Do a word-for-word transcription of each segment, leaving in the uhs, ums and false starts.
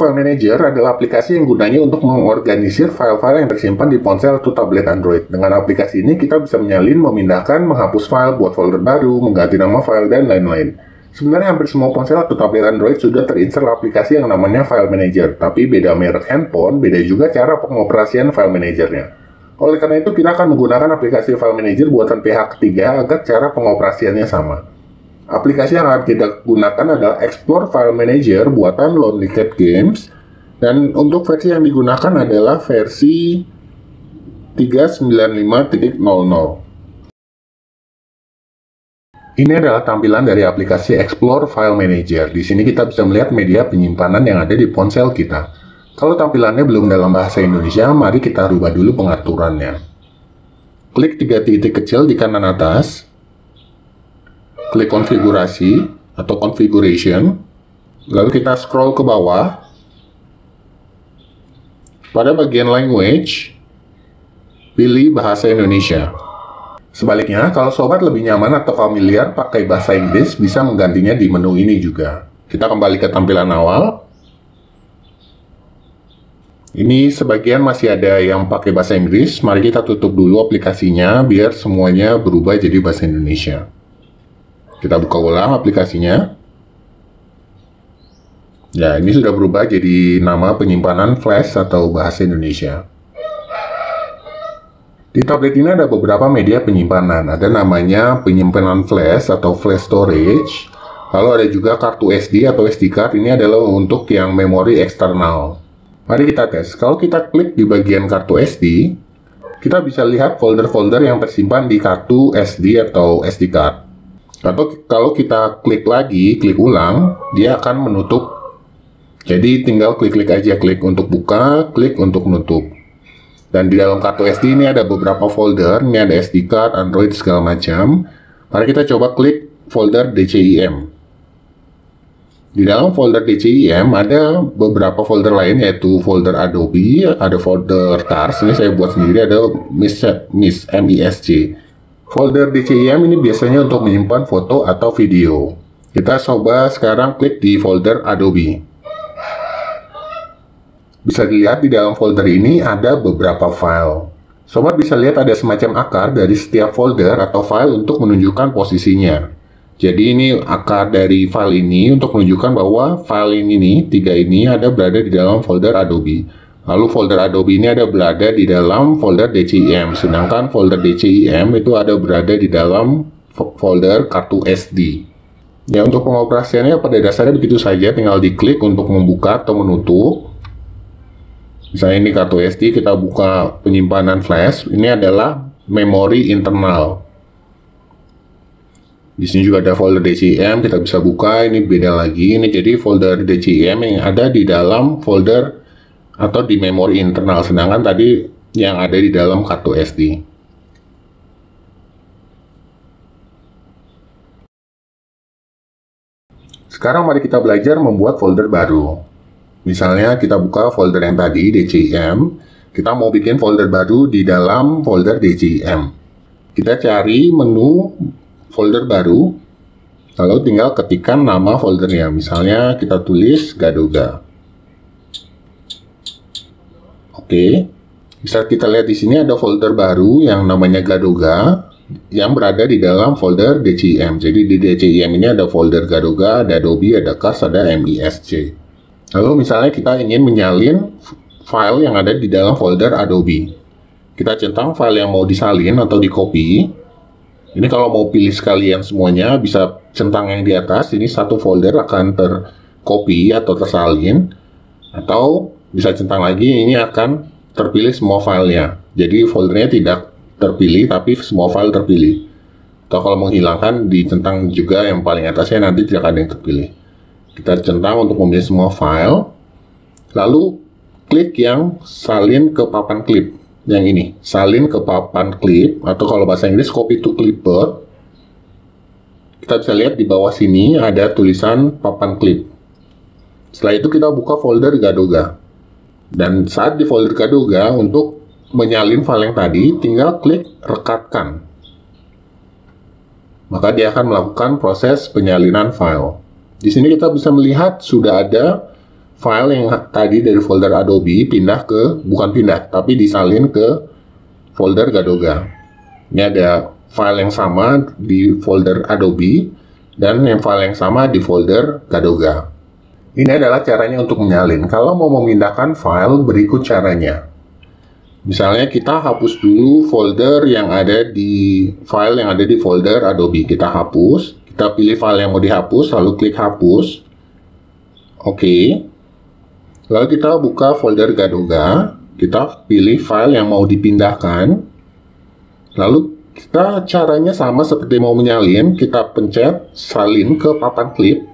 File Manager adalah aplikasi yang gunanya untuk mengorganisir file-file yang tersimpan di ponsel atau tablet Android. Dengan aplikasi ini, kita bisa menyalin, memindahkan, menghapus file, buat folder baru, mengganti nama file, dan lain-lain. Sebenarnya hampir semua ponsel atau tablet Android sudah terinstall aplikasi yang namanya File Manager, tapi beda merek handphone, beda juga cara pengoperasian File Manager-nya. Oleh karena itu, kita akan menggunakan aplikasi File Manager buatan pihak ketiga agar cara pengoperasiannya sama. Aplikasi yang akan kita gunakan adalah Explore File Manager buatan Lonely Cat Games, dan untuk versi yang digunakan adalah versi tiga sembilan lima titik nol nol. Ini adalah tampilan dari aplikasi Explore File Manager. Di sini kita bisa melihat media penyimpanan yang ada di ponsel kita. Kalau tampilannya belum dalam bahasa Indonesia, mari kita rubah dulu pengaturannya. Klik tiga titik kecil di kanan atas. Klik konfigurasi atau configuration, lalu kita scroll ke bawah. Pada bagian language, pilih bahasa Indonesia. Sebaliknya, kalau sobat lebih nyaman atau familiar pakai bahasa Inggris, bisa menggantinya di menu ini juga. Kita kembali ke tampilan awal. Ini sebagian masih ada yang pakai bahasa Inggris. Mari kita tutup dulu aplikasinya biar semuanya berubah jadi bahasa Indonesia. Kita buka ulang aplikasinya. Ya, ini sudah berubah jadi nama penyimpanan flash atau bahasa Indonesia. Di tablet ini ada beberapa media penyimpanan. Ada namanya penyimpanan flash atau flash storage. Lalu ada juga kartu S D atau S D card. Ini adalah untuk yang memori eksternal. Mari kita tes. Kalau kita klik di bagian kartu S D, kita bisa lihat folder-folder yang tersimpan di kartu S D atau S D card. Atau kalau kita klik lagi, klik ulang, dia akan menutup. Jadi tinggal klik-klik aja, klik untuk buka, klik untuk menutup. Dan di dalam kartu S D ini ada beberapa folder, ini ada S D card, Android, segala macam. Mari kita coba klik folder D C I M. Di dalam folder D C I M ada beberapa folder lain, yaitu folder Adobe, ada folder Tars, ini saya buat sendiri, ada Miss, Miss M I S C. Folder D C I M ini biasanya untuk menyimpan foto atau video. Kita coba sekarang klik di folder Adobe. Bisa dilihat di dalam folder ini ada beberapa file. Sobat bisa lihat ada semacam akar dari setiap folder atau file untuk menunjukkan posisinya. Jadi ini akar dari file ini untuk menunjukkan bahwa file ini nih, tiga ini ada berada di dalam folder Adobe. Lalu folder Adobe ini ada berada di dalam folder D C I M, sedangkan folder D C I M itu ada berada di dalam folder kartu S D. Ya, untuk pengoperasiannya pada dasarnya begitu saja, tinggal diklik untuk membuka atau menutup. Misalnya ini kartu S D, kita buka penyimpanan flash, ini adalah memori internal. Di sini juga ada folder D C I M, kita bisa buka, ini beda lagi, ini jadi folder D C I M yang ada di dalam folder atau di memori internal, sedangkan tadi yang ada di dalam kartu S D. Sekarang mari kita belajar membuat folder baru. Misalnya kita buka folder yang tadi, D C I M, kita mau bikin folder baru di dalam folder D C I M. Kita cari menu folder baru, lalu tinggal ketikkan nama foldernya. Misalnya kita tulis Gadoga. Oke, bisa kita lihat di sini ada folder baru yang namanya Gadoga yang berada di dalam folder D C I M. Jadi di D C I M ini ada folder Gadoga, ada Adobe, ada Cars, ada M I S C. Lalu misalnya kita ingin menyalin file yang ada di dalam folder Adobe. Kita centang file yang mau disalin atau di copy. Ini kalau mau pilih sekalian semuanya bisa centang yang di atas. Ini satu folder akan tercopy atau tersalin. Atau bisa centang lagi, ini akan terpilih semua filenya. Jadi foldernya tidak terpilih, tapi semua file terpilih. Atau kalau menghilangkan, dicentang juga yang paling atasnya, nanti tidak ada yang terpilih. Kita centang untuk memilih semua file. Lalu klik yang salin ke papan klip. Yang ini, salin ke papan klip, atau kalau bahasa Inggris copy to clipboard. Kita bisa lihat di bawah sini ada tulisan papan klip. Setelah itu kita buka folder Gadoga. Dan saat di folder Gadoga, untuk menyalin file yang tadi, tinggal klik rekatkan. Maka dia akan melakukan proses penyalinan file. Di sini kita bisa melihat sudah ada file yang tadi dari folder Adobe pindah ke, bukan pindah, tapi disalin ke folder Gadoga. Ini ada file yang sama di folder Adobe dan yang file yang sama di folder Gadoga. Ini adalah caranya untuk menyalin. Kalau mau memindahkan file, berikut caranya. Misalnya kita hapus dulu folder yang ada di file yang ada di folder Adobe. Kita hapus, kita pilih file yang mau dihapus, lalu klik hapus. Oke. Lalu kita buka folder Gadoga, kita pilih file yang mau dipindahkan. Lalu kita caranya sama seperti mau menyalin, kita pencet salin ke papan klip.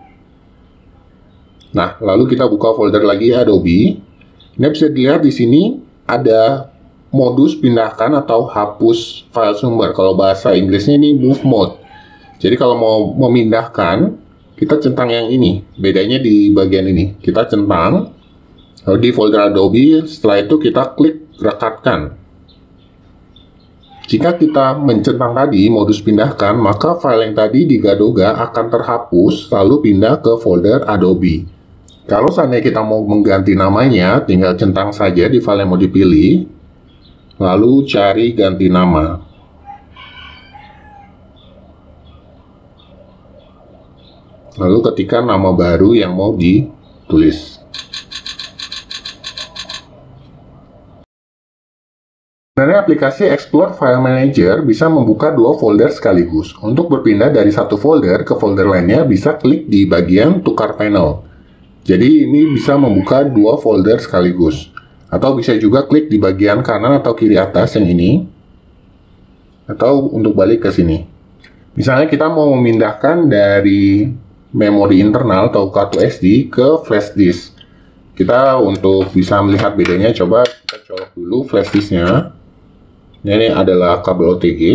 Nah, lalu kita buka folder lagi Adobe. Ini bisa dilihat di sini ada modus pindahkan atau hapus file sumber. Kalau bahasa Inggrisnya ini move mode. Jadi kalau mau memindahkan, kita centang yang ini. Bedanya di bagian ini. Kita centang. Lalu di folder Adobe, setelah itu kita klik rekatkan. Jika kita mencentang tadi modus pindahkan, maka file yang tadi di Gadoga akan terhapus lalu pindah ke folder Adobe. Kalau seandainya kita mau mengganti namanya, tinggal centang saja di file yang mau dipilih, lalu cari ganti nama. Lalu ketikkan nama baru yang mau ditulis. Sebenarnya aplikasi Explore File Manager bisa membuka dua folder sekaligus. Untuk berpindah dari satu folder ke folder lainnya, bisa klik di bagian Tukar Panel. Jadi ini bisa membuka dua folder sekaligus. Atau bisa juga klik di bagian kanan atau kiri atas yang ini. Atau untuk balik ke sini. Misalnya kita mau memindahkan dari memori internal atau kartu S D ke flash disk. Kita untuk bisa melihat bedanya, coba kita colok dulu flash disknya. Ini adalah kabel O T G.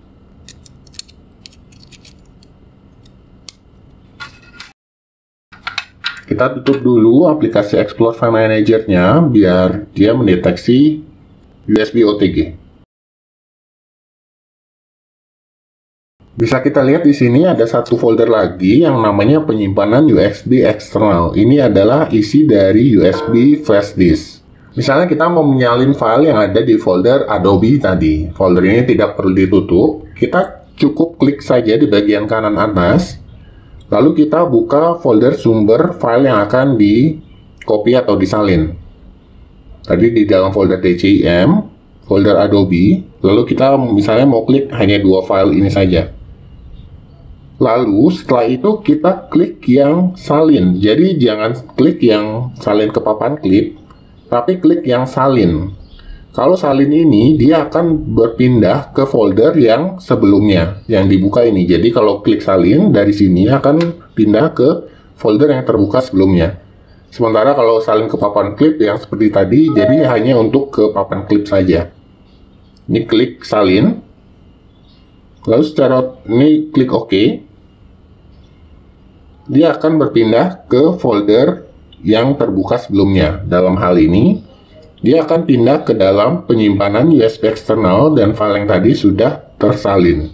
Kita tutup dulu aplikasi Explore File Manager-nya biar dia mendeteksi U S B O T G. Bisa kita lihat di sini ada satu folder lagi yang namanya penyimpanan U S B eksternal. Ini adalah isi dari U S B flash disk. Misalnya kita mau menyalin file yang ada di folder Adobe tadi. Folder ini tidak perlu ditutup. Kita cukup klik saja di bagian kanan atas. Lalu kita buka folder sumber file yang akan di copy atau disalin. Tadi di dalam folder D C I M, folder Adobe. Lalu kita misalnya mau klik hanya dua file ini saja. Lalu setelah itu kita klik yang salin. Jadi jangan klik yang salin ke papan klip, tapi klik yang salin. Kalau salin ini, dia akan berpindah ke folder yang sebelumnya, yang dibuka ini. Jadi kalau klik salin, dari sini akan pindah ke folder yang terbuka sebelumnya. Sementara kalau salin ke papan klip yang seperti tadi, jadi hanya untuk ke papan klip saja. Ini klik salin. Lalu secara ini klik OK. Dia akan berpindah ke folder yang terbuka sebelumnya. Dalam hal ini, dia akan pindah ke dalam penyimpanan U S B eksternal dan file yang tadi sudah tersalin.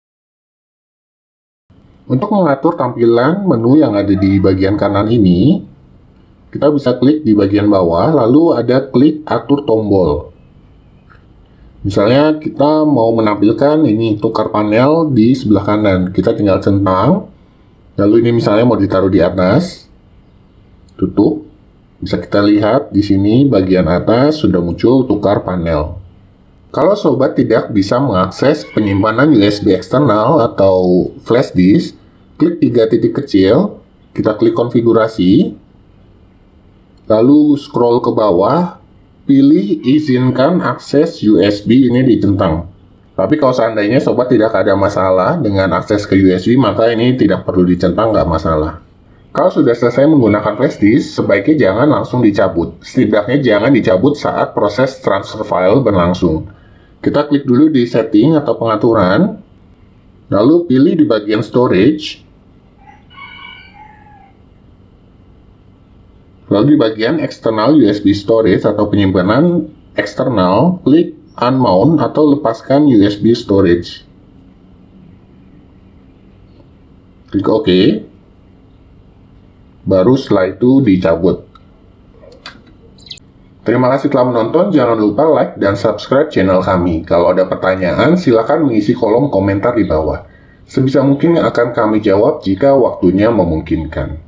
Untuk mengatur tampilan menu yang ada di bagian kanan ini, kita bisa klik di bagian bawah, lalu ada klik atur tombol. Misalnya kita mau menampilkan ini tukar panel di sebelah kanan, kita tinggal centang, lalu ini misalnya mau ditaruh di atas, tutup. Bisa kita lihat di sini bagian atas sudah muncul tukar panel. Kalau sobat tidak bisa mengakses penyimpanan U S B eksternal atau flash disk, klik tiga titik kecil, kita klik konfigurasi, lalu scroll ke bawah, pilih izinkan akses U S B, ini dicentang. Tapi kalau seandainya sobat tidak ada masalah dengan akses ke U S B, maka ini tidak perlu dicentang, nggak masalah. Kalau sudah selesai menggunakan flash disk, sebaiknya jangan langsung dicabut. Setidaknya jangan dicabut saat proses transfer file berlangsung. Kita klik dulu di setting atau pengaturan, lalu pilih di bagian storage, lalu di bagian external U S B storage atau penyimpanan eksternal, klik unmount atau lepaskan U S B storage. Klik OK. Baru setelah itu dicabut. Terima kasih telah menonton, jangan lupa like dan subscribe channel kami. Kalau ada pertanyaan, silakan mengisi kolom komentar di bawah. Sebisa mungkin akan kami jawab jika waktunya memungkinkan.